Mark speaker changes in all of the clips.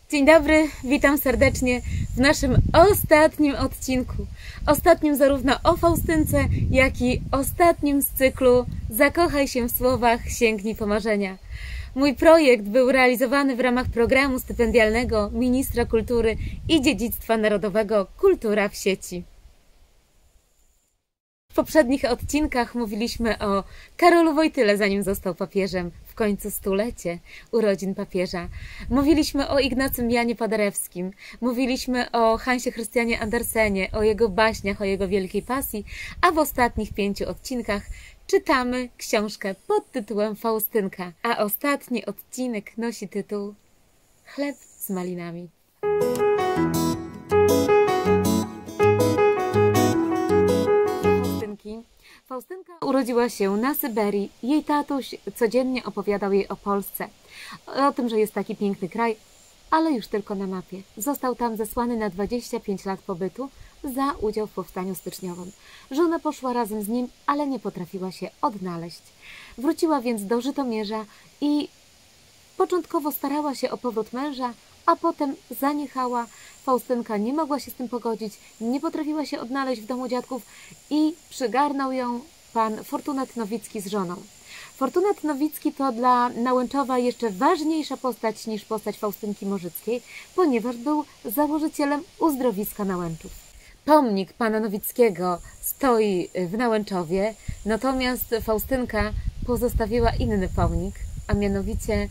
Speaker 1: Dzień dobry, witam serdecznie w naszym ostatnim odcinku. Ostatnim zarówno o Faustynce, jak i ostatnim z cyklu Zakochaj się w słowach, sięgnij po marzenia. Mój projekt był realizowany w ramach programu stypendialnego Ministra Kultury i Dziedzictwa Narodowego Kultura w sieci. W poprzednich odcinkach mówiliśmy o Karolu Wojtyle, zanim został papieżem, w końcu stulecie urodzin papieża. Mówiliśmy o Ignacym Janie Paderewskim, mówiliśmy o Hansie Christianie Andersenie, o jego baśniach, o jego wielkiej pasji, a w ostatnich 5 odcinkach czytamy książkę pod tytułem Faustynka, a ostatni odcinek nosi tytuł Chleb z malinami. Faustynka urodziła się na Syberii. Jej tatuś codziennie opowiadał jej o Polsce. O tym, że jest taki piękny kraj, ale już tylko na mapie. Został tam zesłany na 25 lat pobytu za udział w powstaniu styczniowym. Żona poszła razem z nim, ale nie potrafiła się odnaleźć. Wróciła więc do Żytomierza i początkowo starała się o powrót męża, a potem zaniechała. Faustynka nie mogła się z tym pogodzić, nie potrafiła się odnaleźć w domu dziadków i przygarnął ją pan Fortunat Nowicki z żoną. Fortunat Nowicki to dla Nałęczowa jeszcze ważniejsza postać niż postać Faustynki Morzyckiej, ponieważ był założycielem uzdrowiska Nałęczów. Pomnik pana Nowickiego stoi w Nałęczowie, natomiast Faustynka pozostawiła inny pomnik, a mianowicie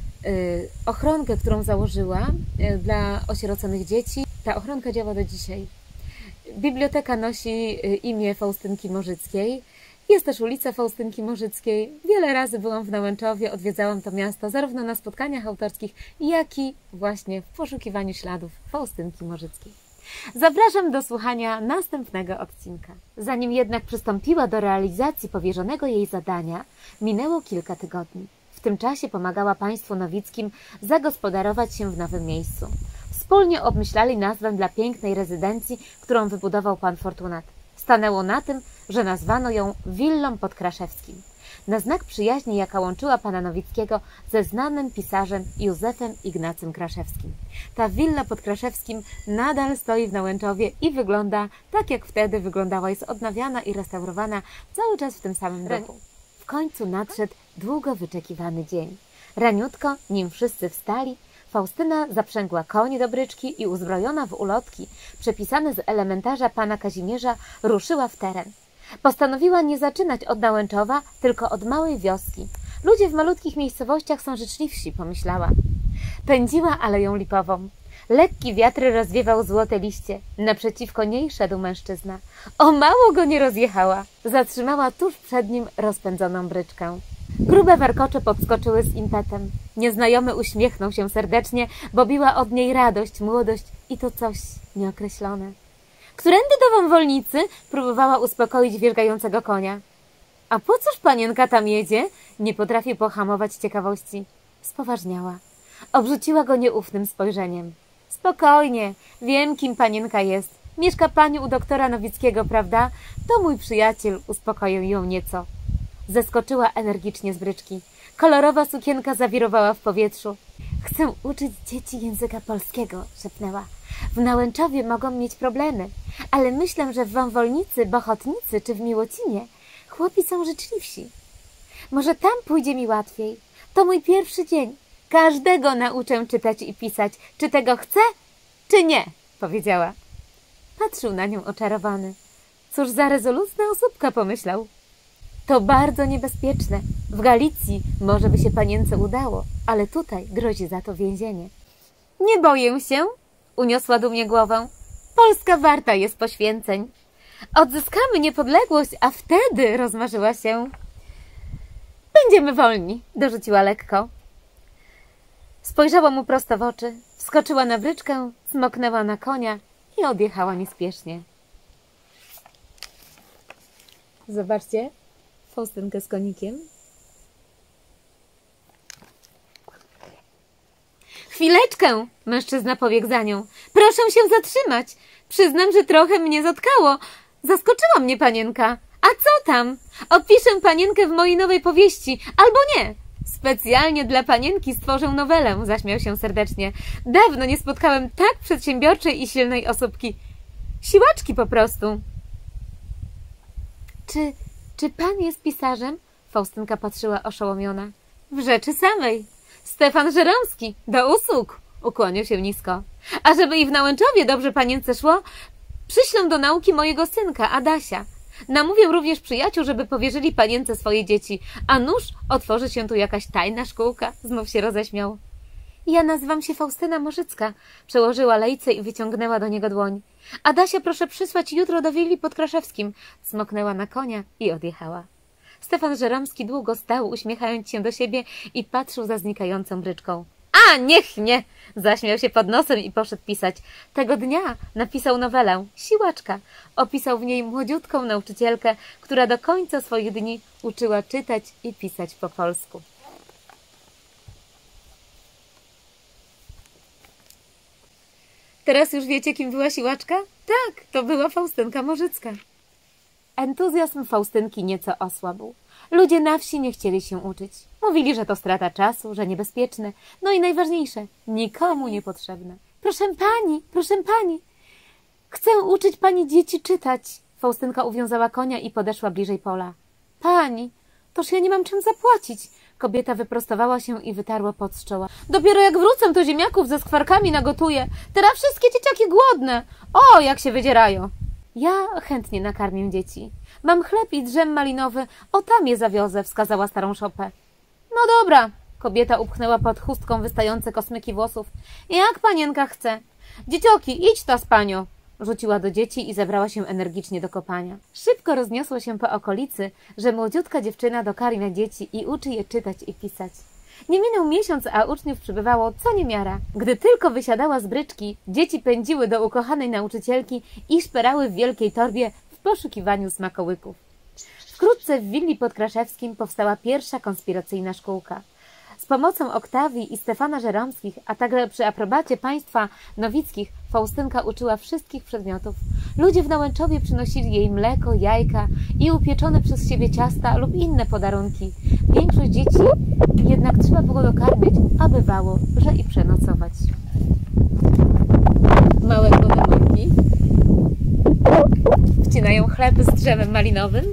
Speaker 1: ochronkę, którą założyła dla osieroconych dzieci. Ta ochronka działa do dzisiaj. Biblioteka nosi imię Faustynki Morzyckiej. Jest też ulica Faustynki Morzyckiej. Wiele razy byłam w Nałęczowie, odwiedzałam to miasto zarówno na spotkaniach autorskich, jak i właśnie w poszukiwaniu śladów Faustynki Morzyckiej. Zapraszam do słuchania następnego odcinka. Zanim jednak przystąpiła do realizacji powierzonego jej zadania, minęło kilka tygodni. W tym czasie pomagała państwu nowickim zagospodarować się w nowym miejscu. Wspólnie obmyślali nazwę dla pięknej rezydencji, którą wybudował pan Fortunat. Stanęło na tym, że nazwano ją Willą pod Kraszewskim, na znak przyjaźni, jaka łączyła pana Nowickiego ze znanym pisarzem Józefem Ignacym Kraszewskim. Ta willa pod Kraszewskim nadal stoi w Nałęczowie i wygląda tak, jak wtedy wyglądała. Jest odnawiana i restaurowana cały czas w tym samym duchu. W końcu nadszedł długo wyczekiwany dzień. Raniutko, nim wszyscy wstali, Faustyna zaprzęgła koń do bryczki i uzbrojona w ulotki, przepisane z elementarza pana Kazimierza, ruszyła w teren. Postanowiła nie zaczynać od Nałęczowa, tylko od małej wioski. Ludzie w malutkich miejscowościach są życzliwsi, pomyślała. Pędziła Aleją Lipową. Lekki wiatr rozwiewał złote liście. Naprzeciwko niej szedł mężczyzna. O mało go nie rozjechała. Zatrzymała tuż przed nim rozpędzoną bryczkę. Grube warkocze podskoczyły z impetem. Nieznajomy uśmiechnął się serdecznie, bo biła od niej radość, młodość i to coś nieokreślone. Którędy do wąwolnicy? Próbowała uspokoić wierzgającego konia. A po cóż panienka tam jedzie? Nie potrafi pohamować ciekawości. Spoważniała. Obrzuciła go nieufnym spojrzeniem. Spokojnie, wiem, kim panienka jest. Mieszka pani u doktora Nowickiego, prawda? To mój przyjaciel, uspokoił ją nieco. Zeskoczyła energicznie z bryczki. Kolorowa sukienka zawirowała w powietrzu. Chcę uczyć dzieci języka polskiego, szepnęła. W Nałęczowie mogą mieć problemy, ale myślę, że w Wąwolnicy, Bochotnicy czy w Miłocinie chłopi są życzliwsi. Może tam pójdzie mi łatwiej. To mój pierwszy dzień. Każdego nauczę czytać i pisać. Czy tego chce, czy nie? Powiedziała. Patrzył na nią oczarowany. Cóż za rezolutna osóbka, pomyślał. To bardzo niebezpieczne. W Galicji może by się panience udało, ale tutaj grozi za to więzienie. Nie boję się, uniosła dumnie głowę. Polska warta jest poświęceń. Odzyskamy niepodległość, a wtedy, rozmarzyła się. Będziemy wolni, dorzuciła lekko. Spojrzała mu prosto w oczy, wskoczyła na bryczkę, smoknęła na konia i odjechała niespiesznie. Zobaczcie Faustynkę z konikiem. Chwileczkę, mężczyzna pobiegł za nią. Proszę się zatrzymać. Przyznam, że trochę mnie zatkało. Zaskoczyła mnie panienka. A co tam? Opiszę panienkę w mojej nowej powieści. Albo nie. Specjalnie dla panienki stworzył nowelę, zaśmiał się serdecznie. Dawno nie spotkałem tak przedsiębiorczej i silnej osóbki. Siłaczki po prostu. Czy pan jest pisarzem? Faustynka patrzyła oszołomiona. W rzeczy samej. Stefan Żeromski, do usług, ukłonił się nisko. A żeby i w Nałęczowie dobrze panience szło, przyślę do nauki mojego synka, Adasia. Namówię również przyjaciół, żeby powierzyli panience swoje dzieci, a nuż otworzy się tu jakaś tajna szkółka. Znów się roześmiał. Ja nazywam się Faustyna Morzycka, przełożyła lejce i wyciągnęła do niego dłoń. Adasia proszę przysłać jutro do willi pod Kraszewskim. Smoknęła na konia i odjechała. Stefan Żeromski długo stał, uśmiechając się do siebie i patrzył za znikającą bryczką. A, niech nie! Zaśmiał się pod nosem i poszedł pisać. Tego dnia napisał nowelę Siłaczka. Opisał w niej młodziutką nauczycielkę, która do końca swoich dni uczyła czytać i pisać po polsku. Teraz już wiecie, kim była Siłaczka? Tak, to była Faustynka Morzycka. Entuzjazm Faustynki nieco osłabł. Ludzie na wsi nie chcieli się uczyć. Mówili, że to strata czasu, że niebezpieczne, no i najważniejsze, nikomu niepotrzebne. Proszę pani, chcę uczyć pani dzieci czytać. Faustynka uwiązała konia i podeszła bliżej pola. Pani, toż ja nie mam czym zapłacić. Kobieta wyprostowała się i wytarła pot z czoła. Dopiero jak wrócę, to ziemniaków ze skwarkami nagotuję. Teraz wszystkie dzieciaki głodne. O, jak się wydzierają. Ja chętnie nakarmię dzieci. Mam chleb i drzem malinowy, o tam je zawiozę, wskazała starą szopę. No dobra, kobieta upchnęła pod chustką wystające kosmyki włosów. Jak panienka chce. Dziecioki, idź ta z panią. Rzuciła do dzieci i zabrała się energicznie do kopania. Szybko rozniosło się po okolicy, że młodziutka dziewczyna dokarmia dzieci i uczy je czytać i pisać. Nie minął miesiąc, a uczniów przybywało co niemiara. Gdy tylko wysiadała z bryczki, dzieci pędziły do ukochanej nauczycielki i szperały w wielkiej torbie w poszukiwaniu smakołyków. Wkrótce w willi pod Kraszewskim powstała pierwsza konspiracyjna szkółka. Z pomocą Oktawii i Stefana Żeromskich, a także przy aprobacie państwa nowickich, Faustynka uczyła wszystkich przedmiotów. Ludzie w Nałęczowie przynosili jej mleko, jajka i upieczone przez siebie ciasta lub inne podarunki. Większość dzieci jednak trzeba było dokarmić, a bywało, że i przenocować. Małe konemonki wcinają chleb z drzewem malinowym.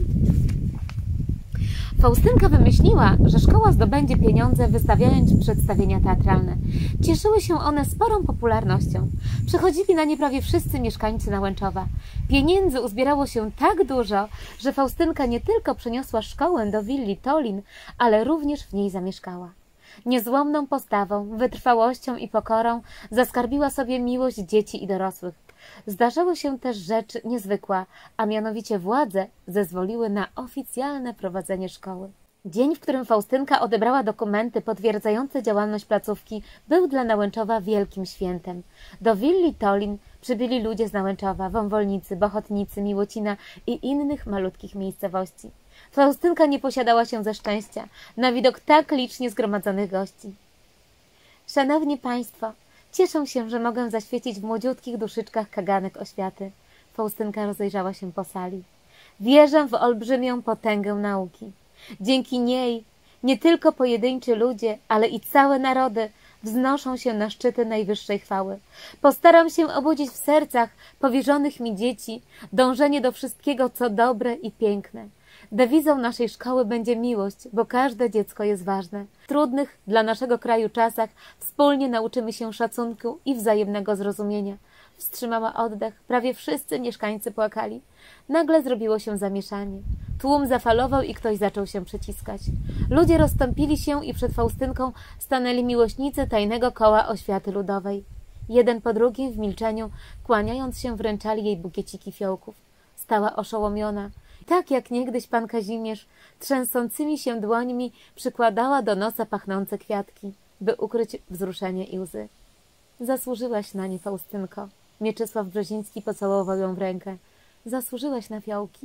Speaker 1: Faustynka wymyśliła, że szkoła zdobędzie pieniądze, wystawiając przedstawienia teatralne. Cieszyły się one sporą popularnością. Przychodzili na nie prawie wszyscy mieszkańcy Nałęczowa. Pieniędzy uzbierało się tak dużo, że Faustynka nie tylko przeniosła szkołę do willi Tolin, ale również w niej zamieszkała. Niezłomną postawą, wytrwałością i pokorą zaskarbiła sobie miłość dzieci i dorosłych. Zdarzyła się też rzecz niezwykła, a mianowicie władze zezwoliły na oficjalne prowadzenie szkoły. Dzień, w którym Faustynka odebrała dokumenty potwierdzające działalność placówki, był dla Nałęczowa wielkim świętem. Do willi Tolin przybyli ludzie z Nałęczowa, Wąwolnicy, Bochotnicy, Miłocina i innych malutkich miejscowości. Faustynka nie posiadała się ze szczęścia na widok tak licznie zgromadzonych gości. Szanowni Państwo, cieszę się, że mogę zaświecić w młodziutkich duszyczkach kaganek oświaty. Faustynka rozejrzała się po sali. Wierzę w olbrzymią potęgę nauki. Dzięki niej nie tylko pojedynczy ludzie, ale i całe narody wznoszą się na szczyty najwyższej chwały. Postaram się obudzić w sercach powierzonych mi dzieci dążenie do wszystkiego, co dobre i piękne. Dewizą naszej szkoły będzie miłość, bo każde dziecko jest ważne. W trudnych dla naszego kraju czasach wspólnie nauczymy się szacunku i wzajemnego zrozumienia. Wstrzymała oddech, prawie wszyscy mieszkańcy płakali. Nagle zrobiło się zamieszanie. Tłum zafalował i ktoś zaczął się przyciskać. Ludzie rozstąpili się i przed Faustynką stanęli miłośnicy tajnego koła oświaty ludowej. Jeden po drugim w milczeniu, kłaniając się, wręczali jej bukieciki fiołków. Stała oszołomiona. Tak jak niegdyś pan Kazimierz trzęsącymi się dłońmi przykładała do nosa pachnące kwiatki, by ukryć wzruszenie i łzy. Zasłużyłaś na nie, Faustynko. Mieczysław Brzeziński pocałował ją w rękę. Zasłużyłaś na fiołki.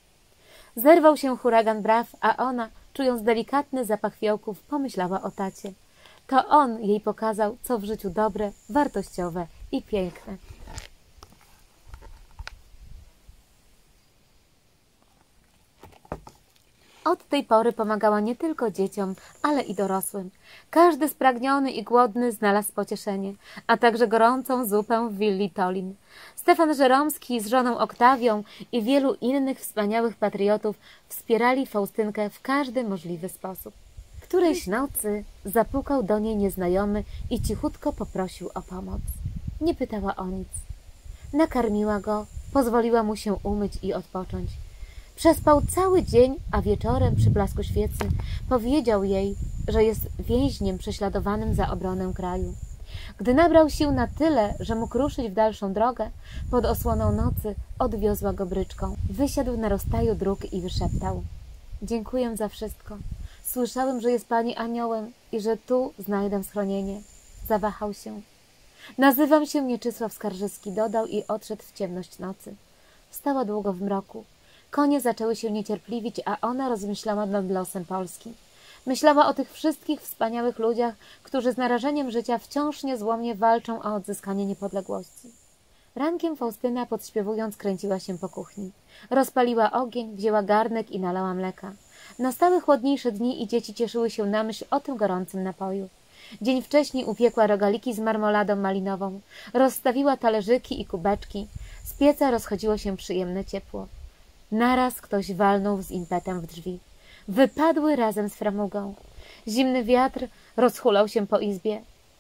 Speaker 1: Zerwał się huragan braw, a ona, czując delikatny zapach fiołków, pomyślała o tacie. To on jej pokazał, co w życiu dobre, wartościowe i piękne. Od tej pory pomagała nie tylko dzieciom, ale i dorosłym. Każdy spragniony i głodny znalazł pocieszenie, a także gorącą zupę w willi Tolin. Stefan Żeromski z żoną Oktawią i wielu innych wspaniałych patriotów wspierali Faustynkę w każdy możliwy sposób. Którejś nocy zapukał do niej nieznajomy i cichutko poprosił o pomoc. Nie pytała o nic. Nakarmiła go, pozwoliła mu się umyć i odpocząć. Przespał cały dzień, a wieczorem przy blasku świecy powiedział jej, że jest więźniem prześladowanym za obronę kraju. Gdy nabrał sił na tyle, że mógł ruszyć w dalszą drogę, pod osłoną nocy odwiozła go bryczką. Wysiadł na rozstaju dróg i wyszeptał: dziękuję za wszystko. Słyszałem, że jest pani aniołem i że tu znajdę schronienie. Zawahał się. Nazywam się Mieczysław Skarżyski, dodał i odszedł w ciemność nocy. Stała długo w mroku. Konie zaczęły się niecierpliwić, a ona rozmyślała nad losem Polski. Myślała o tych wszystkich wspaniałych ludziach, którzy z narażeniem życia wciąż niezłomnie walczą o odzyskanie niepodległości. Rankiem Faustyna, podśpiewując, kręciła się po kuchni. Rozpaliła ogień, wzięła garnek i nalała mleka. Nastały chłodniejsze dni i dzieci cieszyły się na myśl o tym gorącym napoju. Dzień wcześniej upiekła rogaliki z marmoladą malinową, rozstawiła talerzyki i kubeczki. Z pieca rozchodziło się przyjemne ciepło. Naraz ktoś walnął z impetem w drzwi. Wypadły razem z framugą. Zimny wiatr rozhulał się po izbie.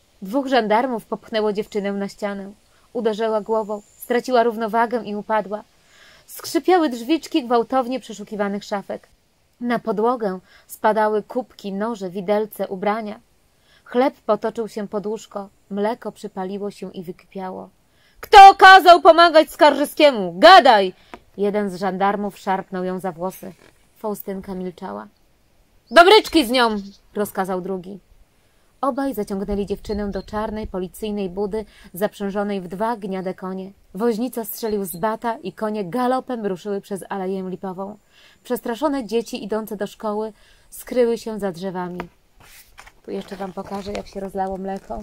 Speaker 1: 2 żandarmów popchnęło dziewczynę na ścianę. Uderzyła głową, straciła równowagę i upadła. Skrzypiały drzwiczki gwałtownie przeszukiwanych szafek. Na podłogę spadały kubki, noże, widelce, ubrania. Chleb potoczył się pod łóżko, mleko przypaliło się i wykipiało. Kto kazał pomagać Skarżyskiemu? Gadaj! Jeden z żandarmów szarpnął ją za włosy. Faustynka milczała. Do bryczki z nią! Rozkazał drugi. Obaj zaciągnęli dziewczynę do czarnej, policyjnej budy zaprzężonej w 2 gniade konie. Woźnica strzelił z bata i konie galopem ruszyły przez aleję lipową. Przestraszone dzieci idące do szkoły skryły się za drzewami. Tu jeszcze wam pokażę, jak się rozlało mleko.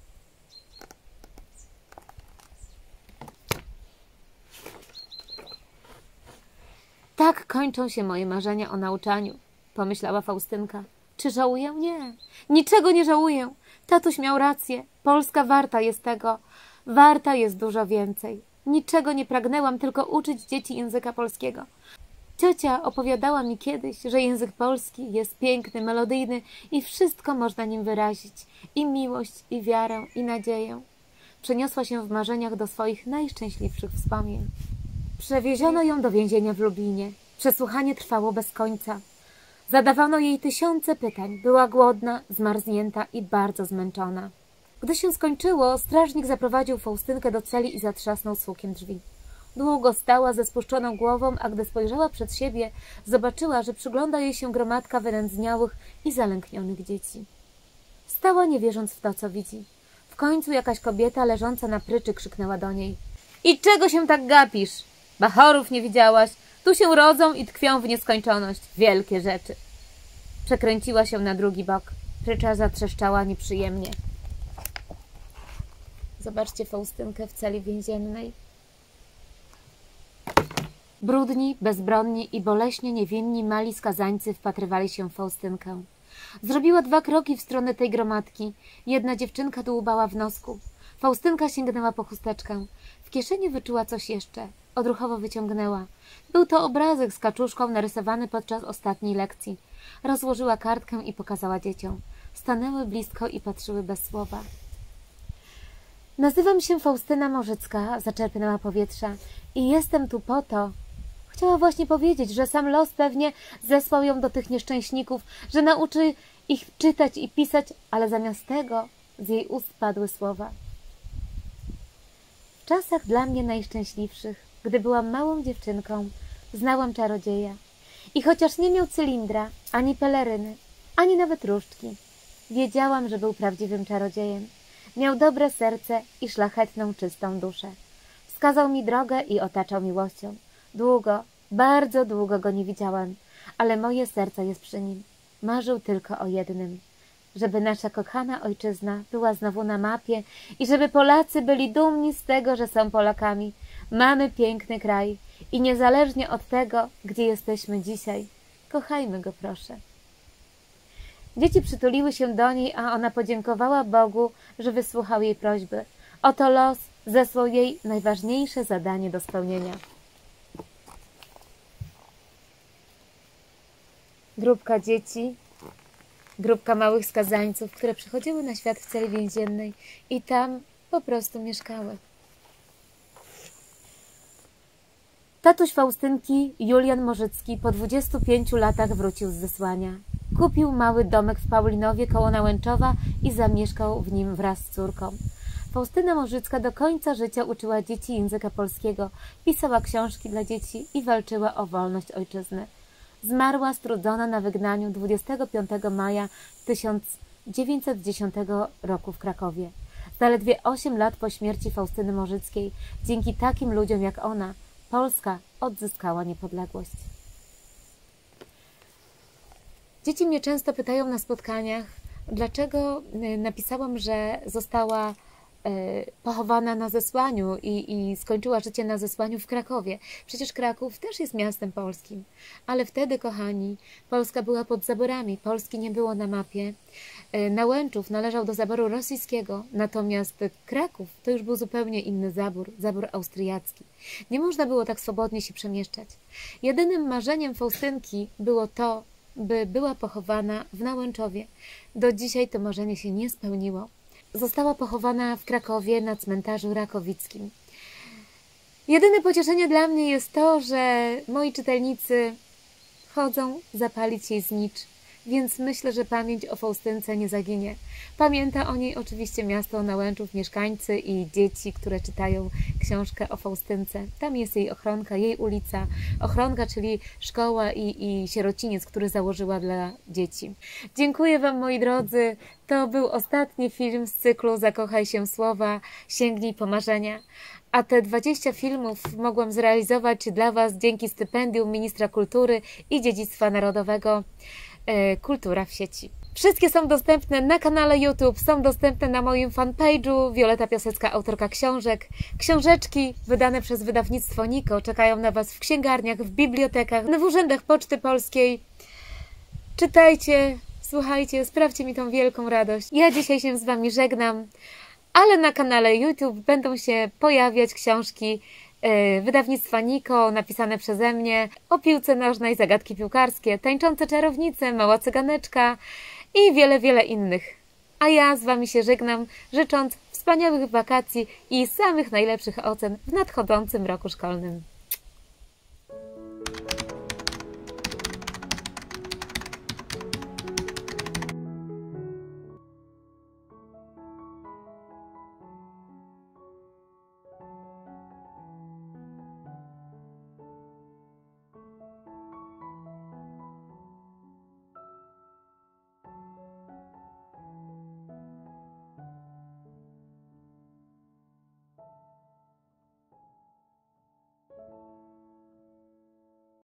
Speaker 1: Tak kończą się moje marzenia o nauczaniu, pomyślała Faustynka. Czy żałuję? Nie. Niczego nie żałuję. Tatuś miał rację. Polska warta jest tego. Warta jest dużo więcej. Niczego nie pragnęłam, tylko uczyć dzieci języka polskiego. Ciocia opowiadała mi kiedyś, że język polski jest piękny, melodyjny i wszystko można nim wyrazić. I miłość, i wiarę, i nadzieję. Przeniosła się w marzeniach do swoich najszczęśliwszych wspomnień. Przewieziono ją do więzienia w Lublinie. Przesłuchanie trwało bez końca. Zadawano jej tysiące pytań. Była głodna, zmarznięta i bardzo zmęczona. Gdy się skończyło, strażnik zaprowadził Faustynkę do celi i zatrzasnął z hukiem drzwi. Długo stała ze spuszczoną głową, a gdy spojrzała przed siebie, zobaczyła, że przygląda jej się gromadka wynędzniałych i zalęknionych dzieci. Stała, nie wierząc w to, co widzi. W końcu jakaś kobieta leżąca na pryczy krzyknęła do niej. I czego się tak gapisz? Bachorów nie widziałaś? Tu się rodzą i tkwią w nieskończoność. Wielkie rzeczy. Przekręciła się na drugi bok. Prycza zatrzeszczała nieprzyjemnie. Zobaczcie Faustynkę w celi więziennej. Brudni, bezbronni i boleśnie niewinni mali skazańcy wpatrywali się w Faustynkę. Zrobiła 2 kroki w stronę tej gromadki. Jedna dziewczynka dłubała w nosku. Faustynka sięgnęła po chusteczkę. W kieszeni wyczuła coś jeszcze. Odruchowo wyciągnęła. Był to obrazek z kaczuszką narysowany podczas ostatniej lekcji. Rozłożyła kartkę i pokazała dzieciom. Stanęły blisko i patrzyły bez słowa. Nazywam się Faustyna Morzycka, zaczerpnęła powietrza. I jestem tu po to. Chciała właśnie powiedzieć, że sam los pewnie zesłał ją do tych nieszczęśników, że nauczy ich czytać i pisać, ale zamiast tego z jej ust padły słowa. W czasach dla mnie najszczęśliwszych, gdy byłam małą dziewczynką, znałam czarodzieja. I chociaż nie miał cylindra, ani peleryny, ani nawet różdżki, wiedziałam, że był prawdziwym czarodziejem. Miał dobre serce i szlachetną, czystą duszę. Wskazał mi drogę i otaczał miłością. Długo, bardzo długo go nie widziałam, ale moje serce jest przy nim. Marzył tylko o jednym. Żeby nasza kochana ojczyzna była znowu na mapie i żeby Polacy byli dumni z tego, że są Polakami. Mamy piękny kraj i niezależnie od tego, gdzie jesteśmy dzisiaj, Kochajmy go, proszę. Dzieci przytuliły się do niej, a ona podziękowała Bogu, że wysłuchał jej prośby. Oto los zesłał jej najważniejsze zadanie do spełnienia. Grupka dzieci, grupka małych skazańców, które przychodziły na świat w celi więziennej i tam po prostu mieszkały. Tatuś Faustynki, Julian Morzycki, po 25 latach wrócił z zesłania. Kupił mały domek w Paulinowie koło Nałęczowa i zamieszkał w nim wraz z córką. Faustyna Morzycka do końca życia uczyła dzieci języka polskiego, pisała książki dla dzieci i walczyła o wolność ojczyzny. Zmarła strudzona na wygnaniu 25 maja 1910 roku w Krakowie. Zaledwie 8 lat po śmierci Faustyny Morzyckiej, dzięki takim ludziom jak ona, Polska odzyskała niepodległość. Dzieci mnie często pytają na spotkaniach, dlaczego napisałam, że została pochowana na zesłaniu i skończyła życie na zesłaniu w Krakowie. Przecież Kraków też jest miastem polskim. Ale wtedy, kochani, Polska była pod zaborami. Polski nie było na mapie. Nałęczów należał do zaboru rosyjskiego, natomiast Kraków to już był zupełnie inny zabór, zabór austriacki. Nie można było tak swobodnie się przemieszczać. Jedynym marzeniem Faustynki było to, by była pochowana w Nałęczowie. Do dzisiaj to marzenie się nie spełniło. Została pochowana w Krakowie na cmentarzu rakowickim. Jedyne pocieszenie dla mnie jest to, że moi czytelnicy chodzą zapalić jej znicz, więc myślę, że pamięć o Faustynce nie zaginie. Pamięta o niej oczywiście miasto Nałęczów, mieszkańcy i dzieci, które czytają książkę o Faustynce. Tam jest jej ochronka, jej ulica. Ochronka, czyli szkoła i sierociniec, który założyła dla dzieci. Dziękuję Wam, moi drodzy. To był ostatni film z cyklu Zakochaj się w słowa, sięgnij po marzenia. A te 20 filmów mogłam zrealizować dla Was dzięki stypendium Ministra Kultury i Dziedzictwa Narodowego Kultura w sieci. Wszystkie są dostępne na kanale YouTube, są dostępne na moim fanpage'u Wioleta Piasecka, autorka książek. Książeczki wydane przez wydawnictwo Niko czekają na Was w księgarniach, w bibliotekach, w urzędach Poczty Polskiej. Czytajcie, słuchajcie, sprawdźcie mi tą wielką radość. Ja dzisiaj się z Wami żegnam, ale na kanale YouTube będą się pojawiać książki wydawnictwa Niko, napisane przeze mnie, o piłce nożnej, zagadki piłkarskie, tańczące czarownice, mała cyganeczka i wiele, wiele innych. A ja z Wami się żegnam, życząc wspaniałych wakacji i samych najlepszych ocen w nadchodzącym roku szkolnym.